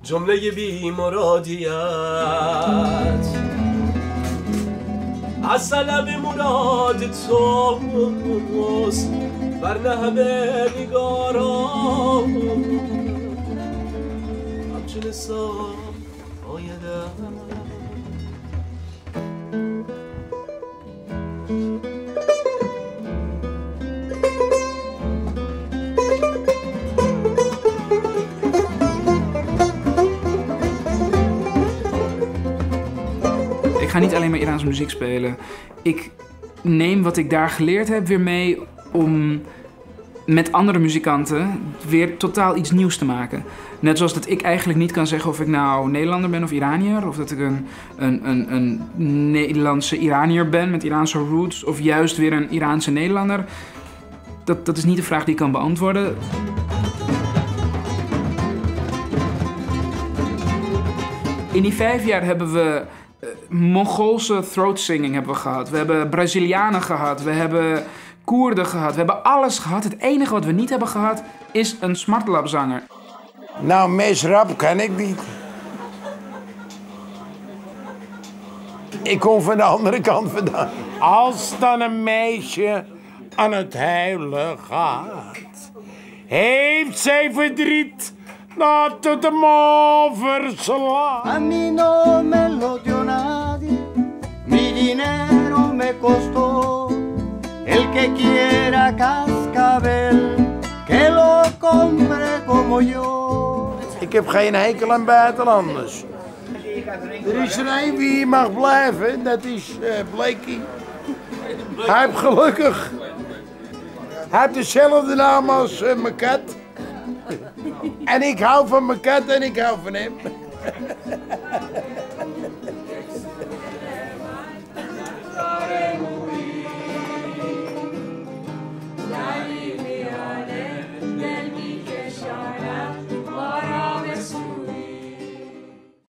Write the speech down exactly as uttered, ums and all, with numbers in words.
جمله بی مرادیت از طلب مراد توست ورنه همه نگاران همچون سام آیدن Ik ga niet alleen maar Iraanse muziek spelen. Ik neem wat ik daar geleerd heb weer mee om met andere muzikanten weer totaal iets nieuws te maken. Net zoals dat ik eigenlijk niet kan zeggen of ik nou Nederlander ben of Iranier. Of dat ik een, een, een, een Nederlandse Iranier ben met Iraanse roots. Of juist weer een Iraanse Nederlander. Dat, dat is niet de vraag die ik kan beantwoorden. In die vijf jaar hebben we uh, Mongoolse throat singing hebben we gehad. We hebben Brazilianen gehad. We hebben Koerden gehad. We hebben alles gehad. Het enige wat we niet hebben gehad is een smartlapzanger. Nou, Mesrap kan ik niet. Ik kom van de andere kant vandaan. Als dan een meisje aan het huilen gaat, heeft zij verdriet dat het hem overslaat. A mí no me lo dio nadie, mi dinero me costó. El que quiera cascabel, que lo compre como yo. Ik heb geen hekel aan buitenlanders. Er is er één wie hier mag blijven, dat is uh, Blakey. Hij heeft gelukkig. Hij heeft dezelfde naam als uh, mijn kat. En ik hou van mijn kat en ik hou van hem.